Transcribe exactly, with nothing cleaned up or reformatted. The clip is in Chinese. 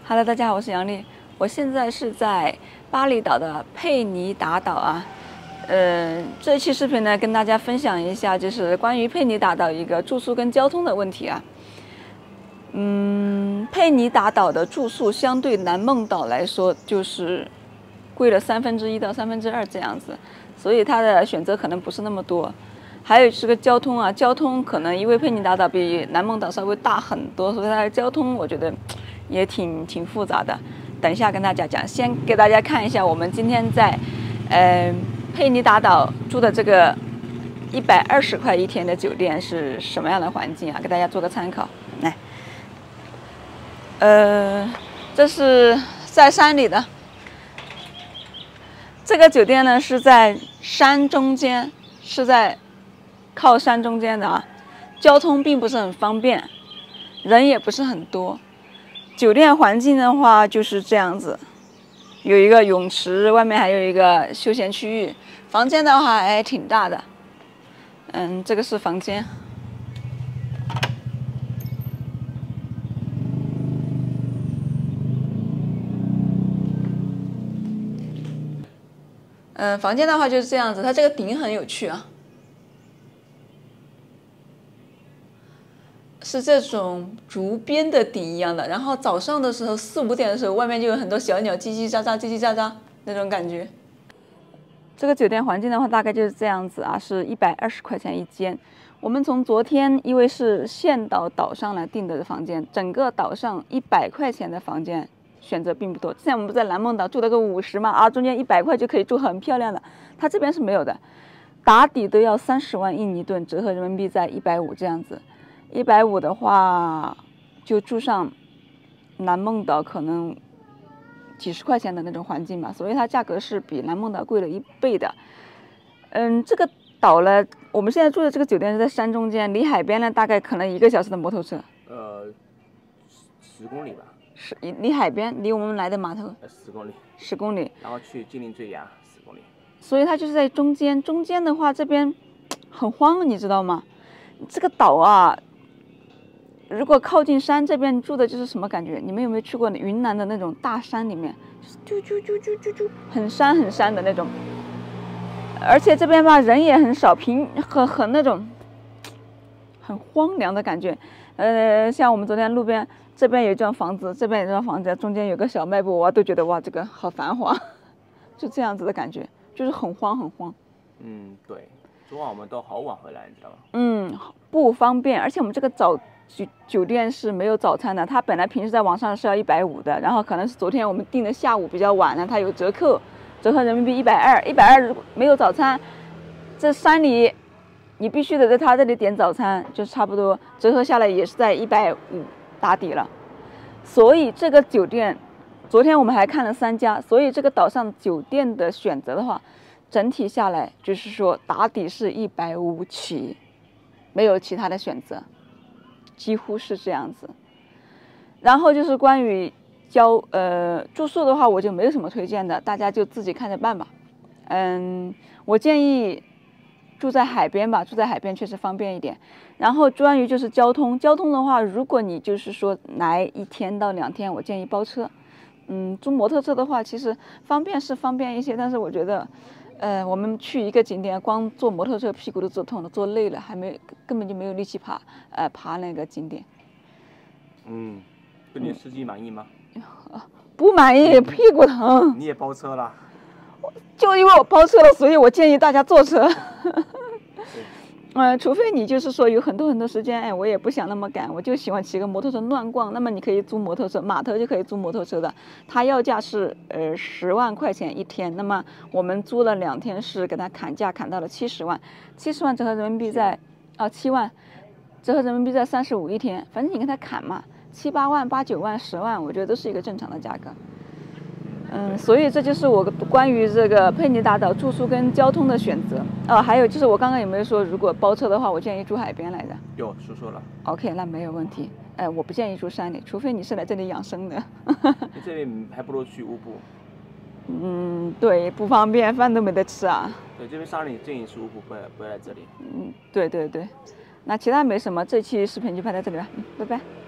Hello， 大家好，我是杨丽。我现在是在巴厘岛的佩尼达岛啊。呃，这一期视频呢，跟大家分享一下，就是关于佩尼达岛一个住宿跟交通的问题啊。嗯，佩尼达岛的住宿相对南梦岛来说，就是贵了三分之一到三分之二这样子，所以它的选择可能不是那么多。还有是个交通啊，交通可能因为佩尼达岛比南梦岛稍微大很多，所以它的交通我觉得也挺挺复杂的。等一下跟大家讲，先给大家看一下我们今天在呃佩尼达岛住的这个一百二十块一天的酒店是什么样的环境啊？给大家做个参考。来，呃，这是在山里的这个酒店呢，是在山中间，是在靠山中间的啊，交通并不是很方便，人也不是很多。酒店环境的话就是这样子，有一个泳池，外面还有一个休闲区域。房间的话还挺大的，嗯，这个是房间。嗯，房间的话就是这样子，它这个顶很有趣啊。是这种竹编的顶一样的，然后早上的时候四五点的时候，外面就有很多小鸟叽叽喳喳、叽叽喳喳那种感觉。这个酒店环境的话，大概就是这样子啊，是一百二十块钱一间。我们从昨天因为是岘岛岛上来订的房间，整个岛上一百块钱的房间选择并不多。之前我们不在南梦岛住了个五十嘛，啊，中间一百块就可以住很漂亮的，它这边是没有的，打底都要三十万印尼盾，折合人民币在一百五这样子。一百五的话，就住上南梦岛可能几十块钱的那种环境吧，所以它价格是比南梦岛贵了一倍的。嗯，这个岛呢，我们现在住的这个酒店是在山中间，离海边呢大概可能一个小时的摩托车。 呃，十公里吧。 是离海边，离我们来的码头。 呃，十公里。 十公里。 然后去金陵坠崖，十公里。 所以它就是在中间，中间的话这边很荒，你知道吗？这个岛啊。如果靠近山这边住的就是什么感觉？你们有没有去过云南的那种大山里面，就是啾啾啾啾啾啾，很山很山的那种。而且这边吧人也很少，平很很那种很荒凉的感觉。呃，像我们昨天路边这边有一幢房子，这边有一幢房子，中间有个小卖部，我都觉得哇，这个好繁华，就这样子的感觉，就是很荒很荒。 嗯，对，昨晚我们都好晚回来，你知道吗？ 嗯，不方便，而且我们这个早。酒酒店是没有早餐的，它本来平时在网上是要一百五的，然后可能是昨天我们订的下午比较晚了，它有折扣，折合人民币一百二，一百二没有早餐，这山里你必须得在他这里点早餐，就差不多折合下来也是在一百五打底了。所以这个酒店，昨天我们还看了三家，所以这个岛上酒店的选择的话，整体下来就是说打底是一百五起，没有其他的选择。几乎是这样子，然后就是关于交呃住宿的话，我就没有什么推荐的，大家就自己看着办吧。嗯，我建议住在海边吧，住在海边确实方便一点。然后关于就是交通，交通的话，如果你就是说来一天到两天，我建议包车。嗯，租摩托车的话，其实方便是方便一些，但是我觉得。呃，我们去一个景点，光坐摩托车屁股都坐痛了，坐累了，还没根本就没有力气爬，呃，爬那个景点。 嗯，对你司机满意吗？ 不满意，屁股疼。 你也包车了？ 就因为我包车了，所以我建议大家坐车。呃，除非你就是说有很多很多时间，哎，我也不想那么赶，我就喜欢骑个摩托车乱逛，那么你可以租摩托车，码头就可以租摩托车的，它要价是呃十万块钱一天，那么我们租了两天是给它砍价砍到了七十万，七十万折合人民币在啊七万，折合人民币在三十五一天，反正你跟他砍嘛，七八万、八九万、十万，我觉得都是一个正常的价格。嗯，所以这就是我关于这个佩尼达岛住宿跟交通的选择。哦，还有就是我刚刚有没有说，如果包车的话，我建议住海边来的？ 有说说了。 OK， 那没有问题。哎，我不建议住山里，除非你是来这里养生的。 你这里还不如去乌布。 嗯，对，不方便，饭都没得吃啊。 对，这边山里建议是乌布，不要不要来这里。 嗯，对对对。那其他没什么，这期视频就拍到这里了，嗯，拜拜。